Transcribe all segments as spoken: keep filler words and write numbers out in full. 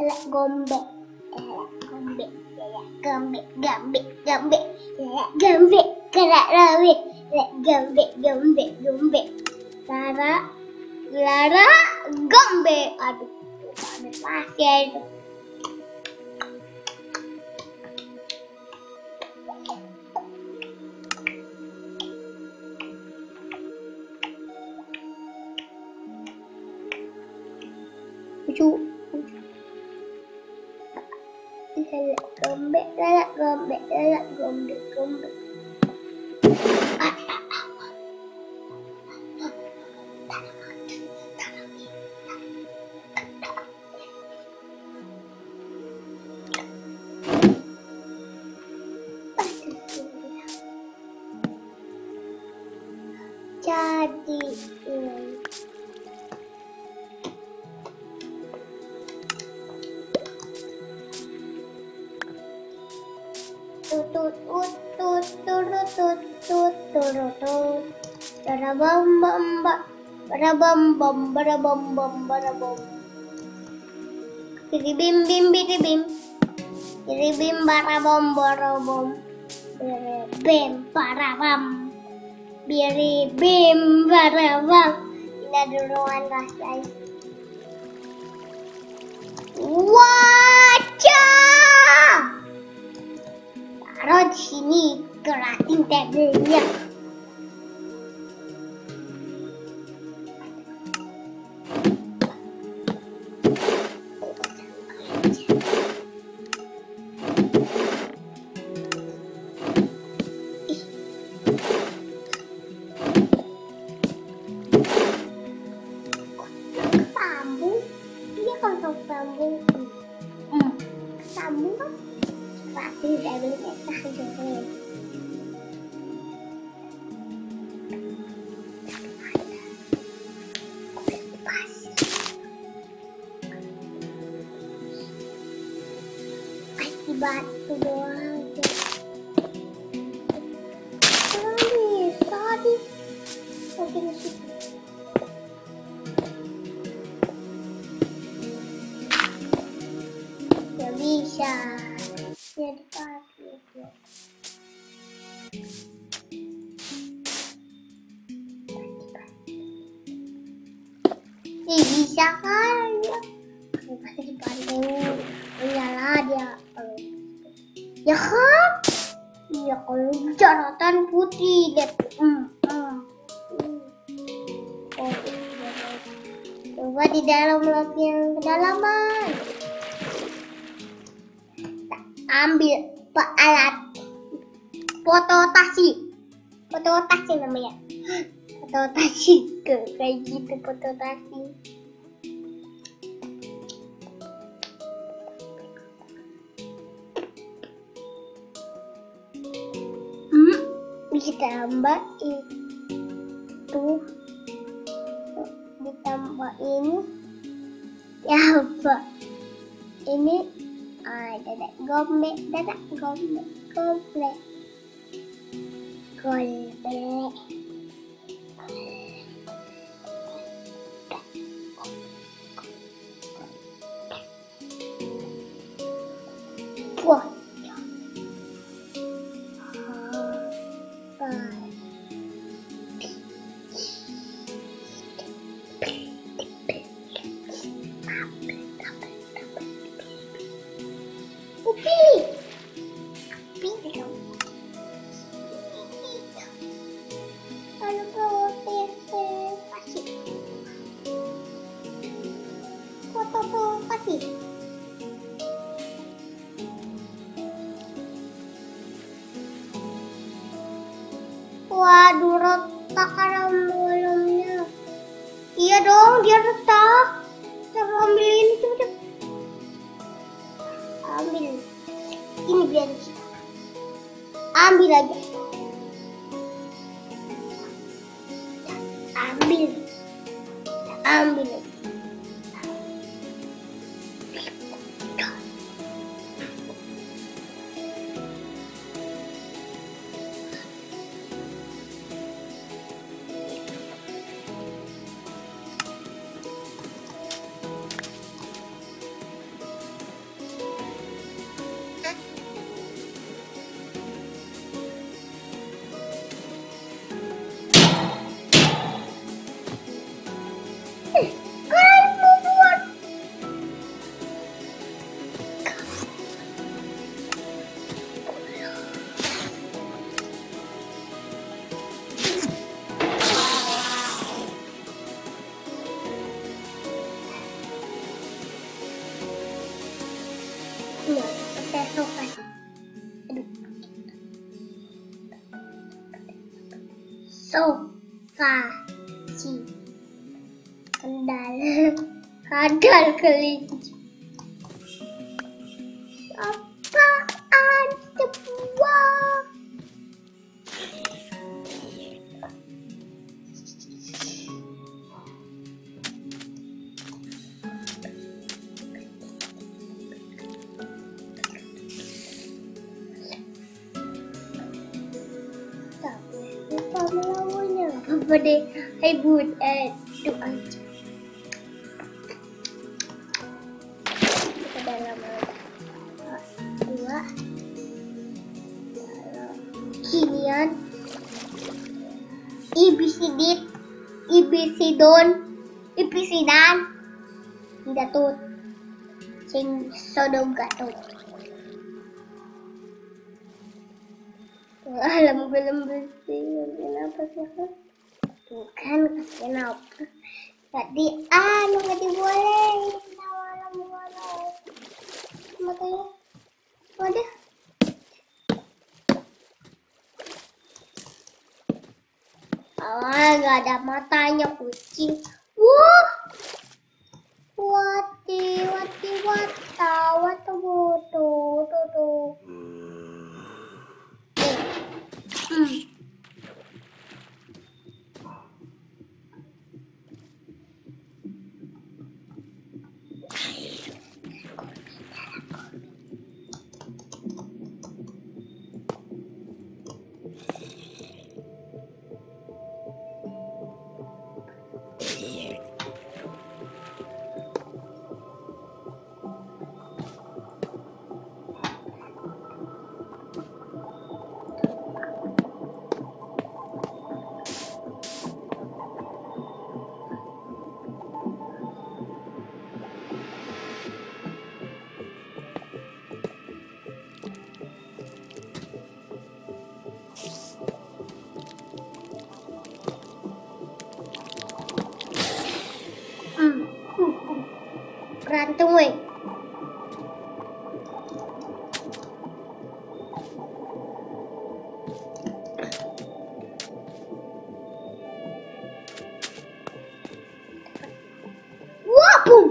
Lelak gombek. Lelak gombek. Lelak gombek. Gombek. Gombek. Lelak gombek. Kerak rawit. Lelak gombek. Gombek. Gombek. Lara. Lara gombek. Aduh. Ada pasir. Lucu. Lelak gombek, lelak gombek, lelak gombek, gombek. Ah, ah, ah. Jadi ini. Tutut utut turut tut tut turut tut. Barabam bam bam barabam bam barabam bam barabam. Biribim bim biribim. Biribim barabam barabam. Biribim barabam. Biribim barabam. Ini ada ruangan rahasia. Wajah. Taruh di sini gerakin tabelnya. Sambung, dia kalau sambung, hmm, sambung kan? Pasti tabelnya saja. Pasti batu doang. Tadi, tadi, tadi masih. Gak bisa. Jadi pagi. Ih, bisa kan ya? Kalau pasti dibanting, iyalah dia kalau ya kan? Iya kalau jeratan putih deh. Hmm, hmm, hmm. Oh, iya. Coba di dalam lagi yang kedalaman. Ambil pak alat foto tasi, foto tasi namanya. Foto tasi kayak gitu foto tasi. Hmm, ditambah itu, ditambah ini, ya apa? Ini ah, dadak gombek, dadak gombek, gombek, gombek. Wah. Pilih, pilih dong. Kalau kau kasih, foto kau kasih. Waduh, retak karena malamnya. Iya dong, dia retak. Coba ambil ini, coba. Ambil. Ini biar kita. Ambil aja. Ambil. Ambil aja. kelinci. Sendal. Sandal kelinci. Apaan sebuah? Lupa melawannya. Apa deh? Hai bud, eh, itu aja. Kita dalam dua. Kinian. Ibisidit. Ibisidon. Ibisidan. Gatut. Sing sodong gatut. Alam belum bersih, kenapa sih? Bukan, kenapa? Gak di anu, gak dibolehin sama alam boleh. Makanya, waduh. Ah, gak ada matanya kucing. Wah, wati, wati, wata, wata, boto, boto. Hmm. Berantem weh. Wah, boom.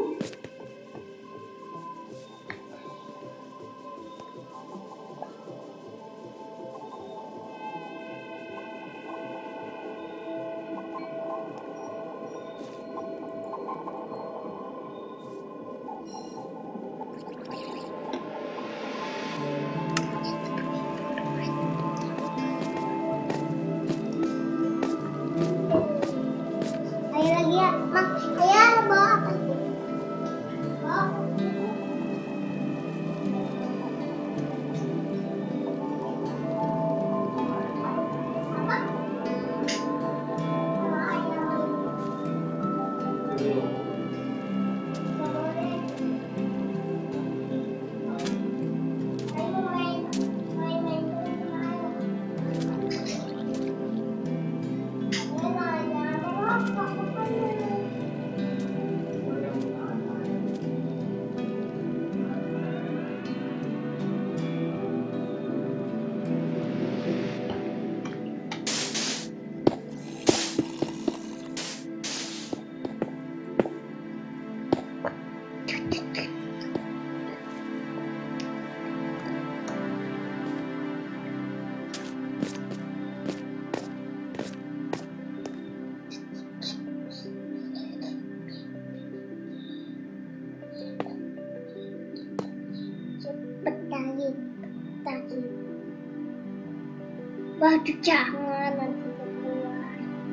Waduh, jangan nanti keluar.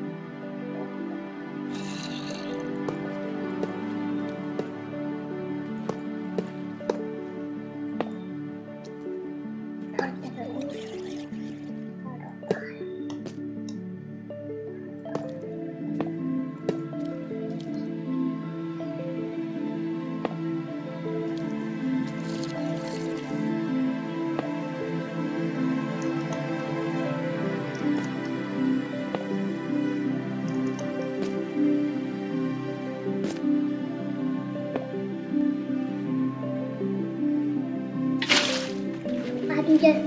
Aduh,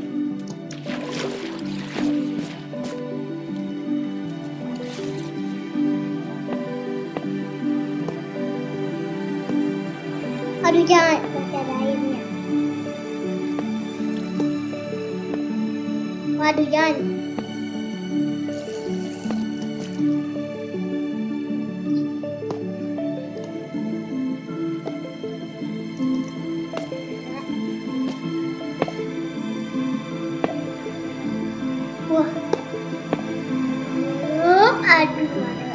Aduh, jangan, masih ada airnya. Waduh, jangan. Wah. Oh, aduh, aduh.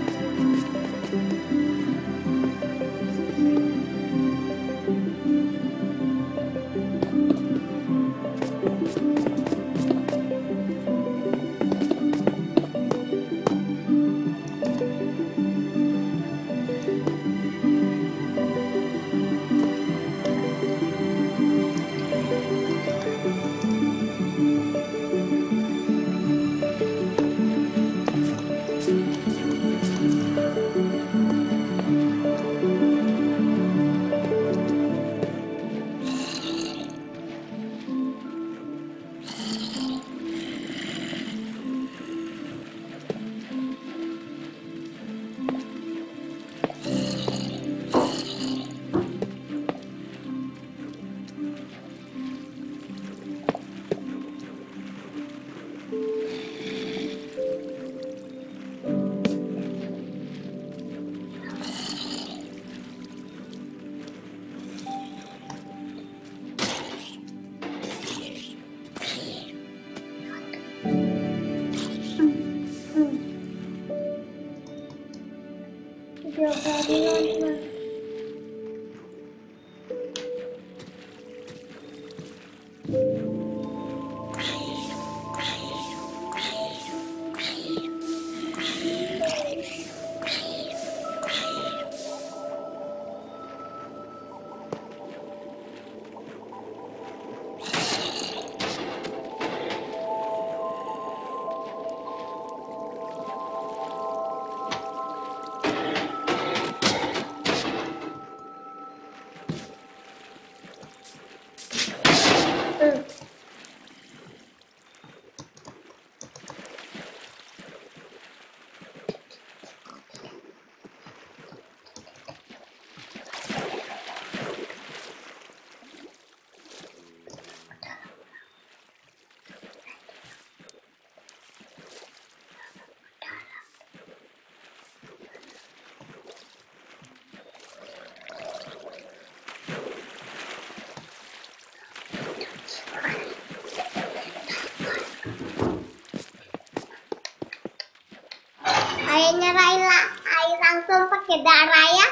Ayo nyerahin lah, air langsung pakai darah ya.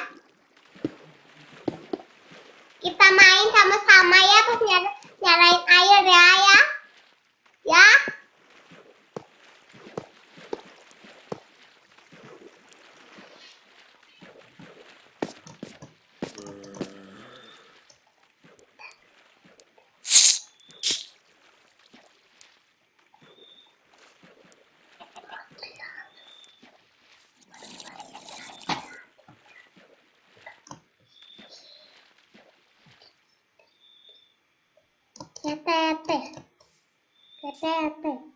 Kita main sama-sama ya, terus nyer nyerahin air ya, ya. Ya. Ketete, ketete.